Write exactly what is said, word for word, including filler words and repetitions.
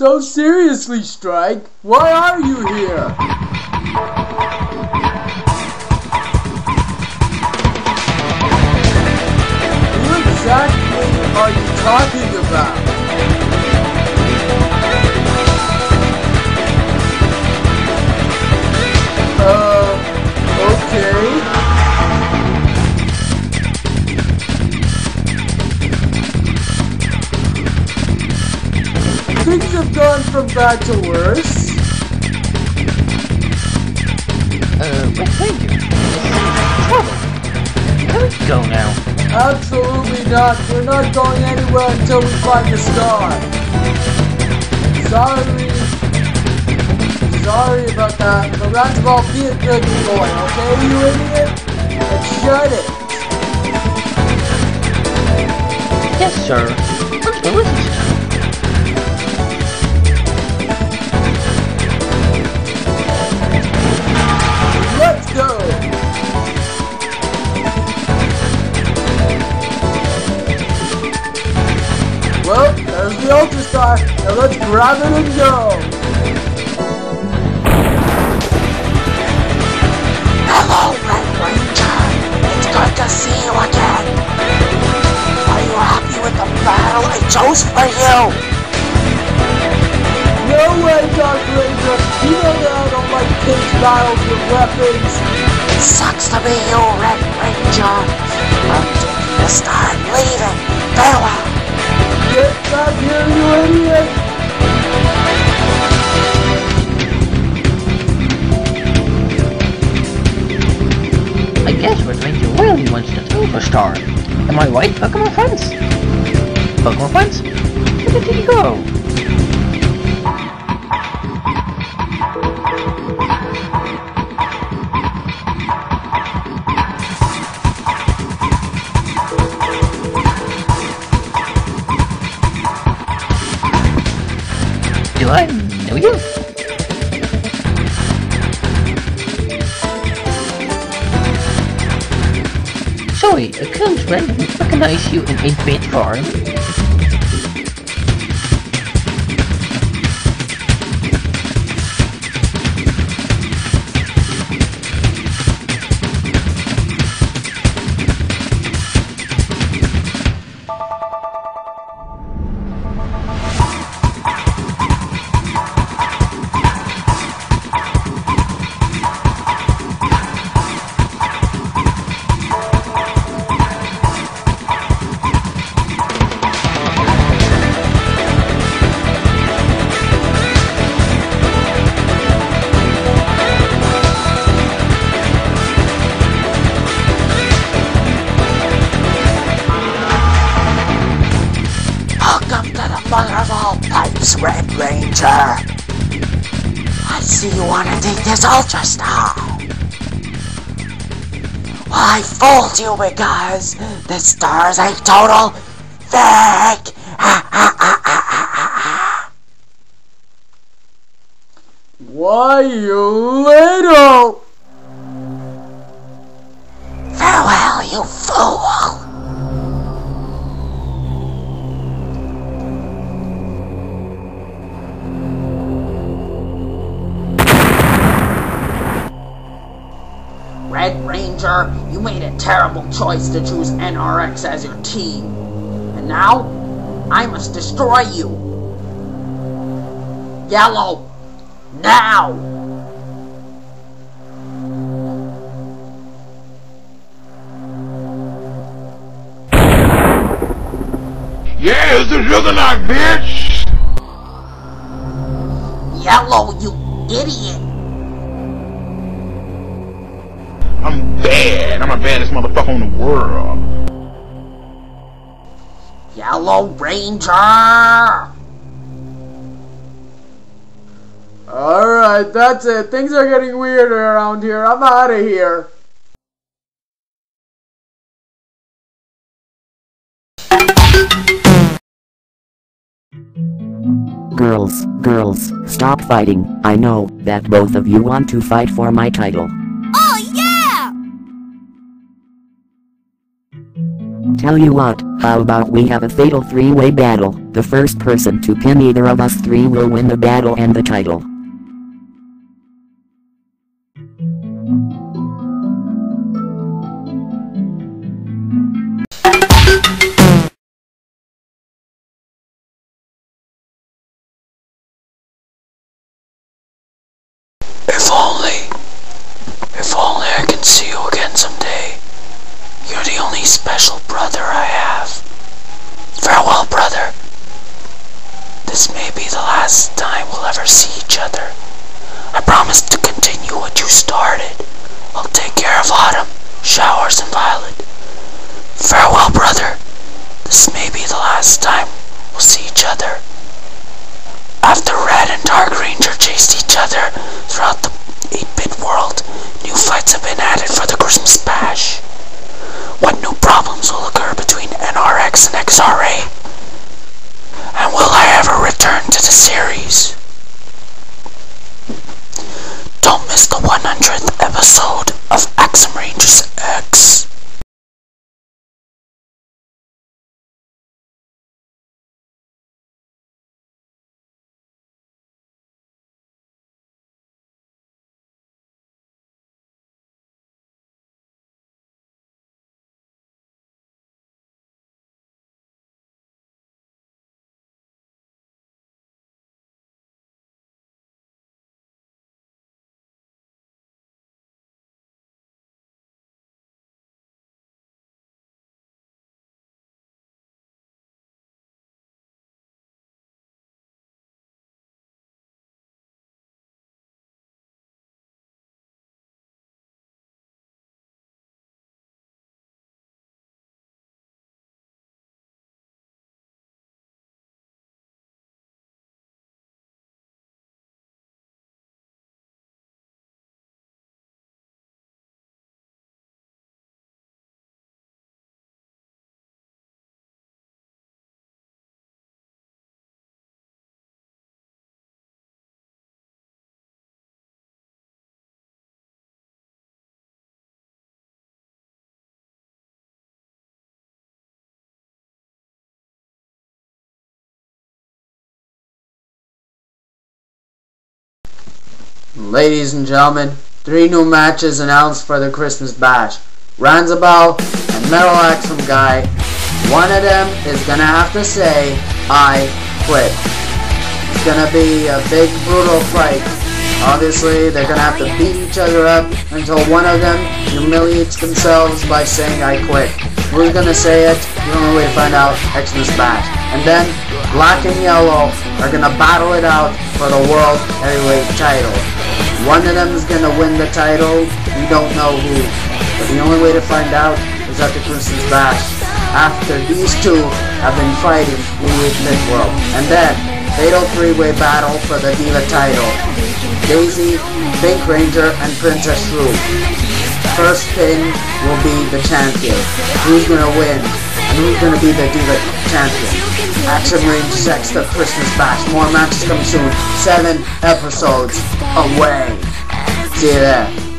So seriously, Strike, why are you here? Who exactly are you talking about? Uh, okay. Things have gone from bad to worse. Uh, Red Ranger. Trouble. Can we go now? Absolutely not. We're not going anywhere until we find the star. Sorry. Sorry about that. But Roundabout, be a good boy, okay, you idiot? And shut it. Yes, sir. Let's go listen to him. Let's go! Well, there's the Ultra Star. Now let's grab it and go! Hello, Red Ranger. It's good to see you again. Are you happy with the battle I chose for you? No way, Dark Ranger! You know that I don't like cage battles with weapons! Sucks to be you, Red Ranger. I'm taking the star and leaving. Farewell. Get back here, you idiot! I guess Red Ranger really wants the Silver Star. Am I right, Pokemon friends? Pokemon friends? Where did he go? Do I know you? Sorry, I couldn't recognize you in eight-bit form. Mother of all pipes, Red Ranger. I see you want to take this Ultra Star. Well, I fooled you because this star is a total fake. Why, you little... Farewell, you fool. Red Ranger, you made a terrible choice to choose N R X as your team. And now, I must destroy you. Yellow, now! Yeah, it's a juggernaut, bitch! Yellow, you idiot! I'm bad. I'm the baddest motherfucker in the world. Yellow Ranger! Alright, that's it. Things are getting weirder around here. I'm out of here. Girls, girls, stop fighting. I know that both of you want to fight for my title. Tell you what, how about we have a fatal three-way battle? The first person to pin either of us three will win the battle and the title. If only, if only I can see you again someday. You're the only special brother I have. Farewell, brother. This may be the last time we'll ever see each other. I promise to continue what you started. I'll take care of Autumn, Showers, and Violet. Farewell, brother. This may be the last time we'll see each other. After Red and Dark Ranger chased each other throughout the eight-bit world, new fights have been added for the Christmas Bash. What new problems will occur between N R X and X R A? And will I ever return to the series? Don't miss the one hundredth episode of Axum Rangers X. Ladies and gentlemen, three new matches announced for the Christmas Bash. Ranzabal and Metal Axum Guy. One of them is gonna have to say, I quit. It's gonna be a big brutal fight. Obviously, they're gonna have to beat each other up until one of them humiliates themselves by saying, I quit. Who's gonna say it? The only way to find out, Xmas Bash. And then, Black and Yellow are gonna battle it out for the World Heavyweight title. One of them is gonna win the title, we don't know who. But the only way to find out is at the Christmas Bash, after these two have been fighting in the eight-bit world. And then, fatal three-way battle for the Diva title. Daisy, Pink Ranger, and Princess Shrew. First pin will be the champion. Who's gonna win? And who's gonna be the Diva champion? Axum Rangers X, the Christmas Bash. More matches coming soon. Seven episodes away. See you there.